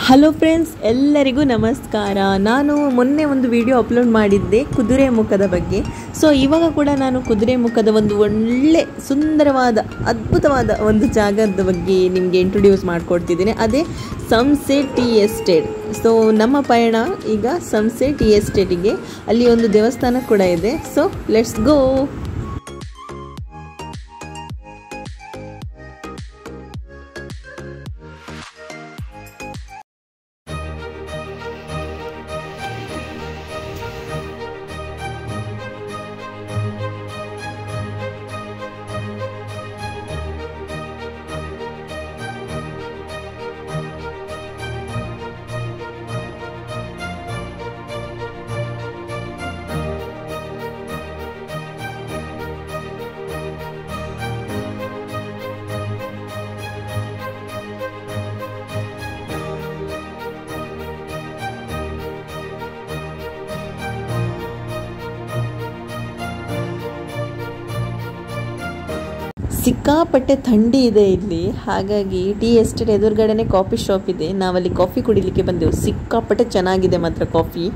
Hello friends, ಎಲ್ಲರಿಗೂ ನಮಸ್ಕಾರ. ನಾನು ಮೊನ್ನೆ ಒಂದು ವಿಡಿಯೋ ಅಪ್ಲೋಡ್ ಮಾಡಿದ್ದೆ ಕುದುರೆಮುಖದ ಬಗ್ಗೆ. ಸೊ ಇವಾಗ ಕೂಡ ನಾನು ಕುದುರೆಮುಖದ ಒಂದು ಒಳ್ಳೆ ಸುಂದರವಾದ ಅದ್ಭುತವಾದ ಒಂದು ಜಾಗದ ಬಗ್ಗೆ ನಿಮಗೆ ಇಂಟ್ರೊಡ್ಯೂಸ್ ಮಾಡಿಕೊಡ್ತಿದ್ದೀನಿ. ಅದೇ ಸಂಸೆ ಟೀ ಎಸ್ಟೇಟ್. ಸೊ ನಮ್ಮ ಪಯಣ ಈಗ ಸಂಸೆ ಟೀ ಎಸ್ಟೇಟಿಗೆ. ಅಲ್ಲಿ ಒಂದು ದೇವಸ್ಥಾನ ಕೂಡ ಇದೆ. So let's go. ಸಿಕ್ಕಾಪಟ್ಟೆ ಥಂಡಿ ಇದೆ ಇಲ್ಲಿ. ಹಾಗಾಗಿ ಟೀ ಎಸ್ಟೇಟ್ ಎದುರುಗಡೆನೆ ಕಾಫಿ ಶಾಪ್ ಇದೆ. ನಾವಲ್ಲಿ ಕಾಫಿ ಕುಡಿಲಿಕ್ಕೆ ಬಂದೆವು. ಸಿಕ್ಕಾಪಟ್ಟೆ ಚೆನ್ನಾಗಿದೆ ಮಾತ್ರ ಕಾಫಿ.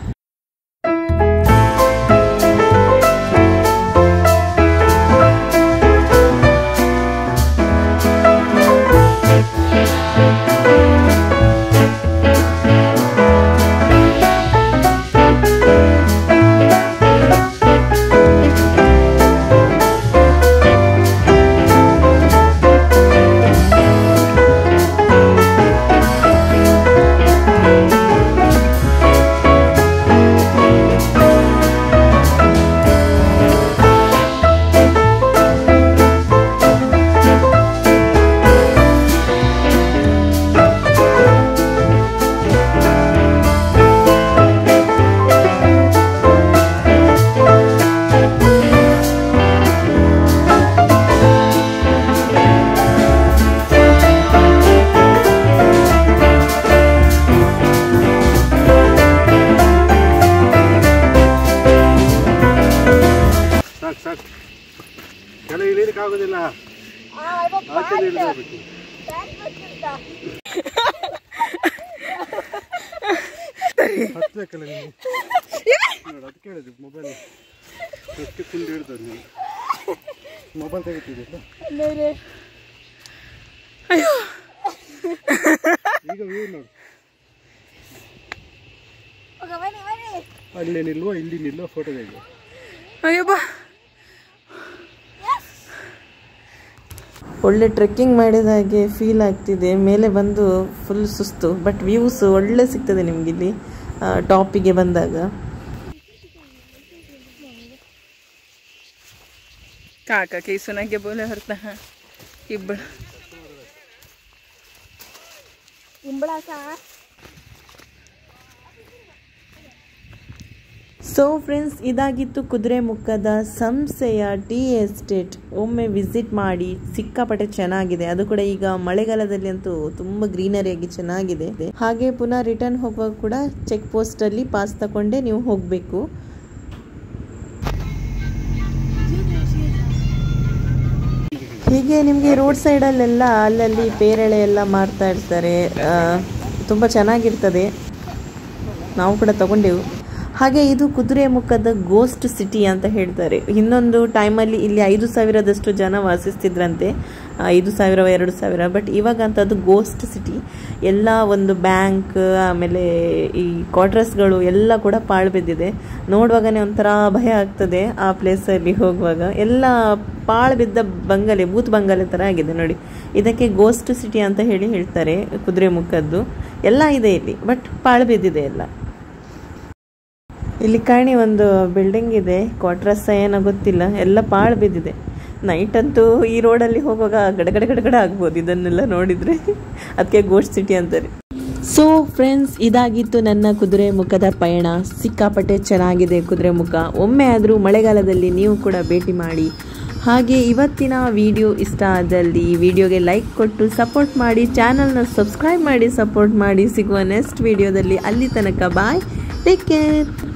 ಮೊಬೈಲ್ ತೆಗಿತಿದ್ದೆ ಈಗ ವ್ಯೂ ನೋಡು. ಅಲ್ಲಿ ನಿಲ್ಲುವ, ಇಲ್ಲಿ ನಿಲ್ಲುವ, ಫೋಟೋ ತೆಗೆಯುವ. ಒಳ್ಳೆ ಟ್ರೆಕ್ಕಿಂಗ್ ಮಾಡಿದ ಹಾಗೆ ಫೀಲ್ ಆಗ್ತಿದೆ. ಮೇಲೆ ಬಂದು ಫುಲ್ ಸುಸ್ತು, ಬಟ್ ವ್ಯೂಸ್ ಒಳ್ಳೆ ಸಿಗ್ತದೆ ನಿಮಗಿಲ್ಲಿ ಟಾಪಿಗೆ ಬಂದಾಗ. काका के सुना के बोले हरता है ಸೊ ಫ್ರೆಂಡ್ಸ್, ಇದಾಗಿತ್ತು ಕುದುರೆಮುಖದ ಸಂಸೆಯ ಟೀ ಎಸ್ಟೇಟ್. ಒಮ್ಮೆ ವಿಸಿಟ್ ಮಾಡಿ, ಸಿಕ್ಕಾಪಟ್ಟೆ ಚೆನ್ನಾಗಿದೆ. ಅದು ಕೂಡ ಈಗ ಮಳೆಗಾಲದಲ್ಲಿ ಅಂತೂ ತುಂಬ ಗ್ರೀನರಿಯಾಗಿ ಚೆನ್ನಾಗಿದೆ. ಹಾಗೆ ಪುನಃ ರಿಟರ್ನ್ ಹೋಗುವಾಗ ಕೂಡ ಚೆಕ್ ಪೋಸ್ಟ್ ಅಲ್ಲಿ ಪಾಸ್ ತಗೊಂಡೇ ನೀವು ಹೋಗಬೇಕು. ಹೀಗೆ ನಿಮಗೆ ರೋಡ್ ಸೈಡಲ್ಲೆಲ್ಲ ಅಲ್ಲಲ್ಲಿ ಪೇರಳೆ ಎಲ್ಲ ಮಾರ್ತಾ ಇರ್ತಾರೆ. ತುಂಬ ಚೆನ್ನಾಗಿರ್ತದೆ. ನಾವು ಕೂಡ ತಗೊಂಡೆವು. ಹಾಗೆ ಇದು ಕುದುರೆಮುಖದ ಗೋಸ್ಟ್ ಸಿಟಿ ಅಂತ ಹೇಳ್ತಾರೆ. ಇನ್ನೊಂದು ಟೈಮಲ್ಲಿ ಇಲ್ಲಿ 5,000ದಷ್ಟು ಜನ ವಾಸಿಸ್ತಿದ್ರಂತೆ, 5,000 2,000. ಬಟ್ ಇವಾಗ ಅಂತ ಅದು ಗೋಸ್ಟ್ ಸಿಟಿ. ಎಲ್ಲ ಒಂದು ಬ್ಯಾಂಕ್, ಆಮೇಲೆ ಈ ಕ್ವಾರ್ಟರ್ಸ್ಗಳು ಎಲ್ಲ ಕೂಡ ಪಾಳು ಬಿದ್ದಿದೆ. ನೋಡುವಾಗನೇ ಒಂಥರ ಭಯ ಆಗ್ತದೆ ಆ ಪ್ಲೇಸಲ್ಲಿ ಹೋಗುವಾಗ. ಎಲ್ಲ ಪಾಳು ಬಿದ್ದ ಬಂಗಲೆ, ಬೂತ್ ಬಂಗಲೆ ಥರ ಆಗಿದೆ ನೋಡಿ. ಇದಕ್ಕೆ ಗೋಸ್ಟ್ ಸಿಟಿ ಅಂತ ಹೇಳ್ತಾರೆ ಕುದುರೆಮುಖದ್ದು. ಎಲ್ಲ ಇದೆ ಇಲ್ಲಿ, ಬಟ್ ಪಾಳು ಬಿದ್ದಿದೆ ಎಲ್ಲ. ಇಲ್ಲಿ ಕಾಣಿ ಒಂದು ಬಿಲ್ಡಿಂಗ್ ಇದೆ, ಕ್ವಾರ್ಟರ್ಸ್ ಏನೋ ಗೊತ್ತಿಲ್ಲ, ಎಲ್ಲ ಪಾಳು ಬಿದ್ದಿದೆ. ನೈಟ್ ಅಂತೂ ಈ ರೋಡಲ್ಲಿ ಹೋಗುವಾಗ ಗಡಗಡ ಆಗ್ಬೋದು ಇದನ್ನೆಲ್ಲ ನೋಡಿದರೆ. ಅದಕ್ಕೆ ಗೋಸ್ಟ್ ಸಿಟಿ ಅಂತಾರೆ. ಸೊ ಫ್ರೆಂಡ್ಸ್, ಇದಾಗಿತ್ತು ನನ್ನ ಕುದುರೆಮುಖದ ಪಯಣ. ಸಿಕ್ಕಾಪಟ್ಟೆ ಚೆನ್ನಾಗಿದೆ ಕುದುರೆಮುಖ. ಒಮ್ಮೆ ಆದರೂ ಮಳೆಗಾಲದಲ್ಲಿ ನೀವು ಕೂಡ ಭೇಟಿ ಮಾಡಿ. ಹಾಗೆ ಇವತ್ತಿನ ವಿಡಿಯೋ ಇಷ್ಟ ಆದಲ್ಲಿ ವಿಡಿಯೋಗೆ ಲೈಕ್ ಕೊಟ್ಟು ಸಪೋರ್ಟ್ ಮಾಡಿ, ಚಾನಲ್ನ ಸಬ್ಸ್ಕ್ರೈಬ್ ಮಾಡಿ ಸಪೋರ್ಟ್ ಮಾಡಿ. ಸಿಗುವ ನೆಕ್ಸ್ಟ್ ವಿಡಿಯೋದಲ್ಲಿ. ಅಲ್ಲಿ ತನಕ ಬಾಯ್, ಟೇಕ್ ಕೇರ್.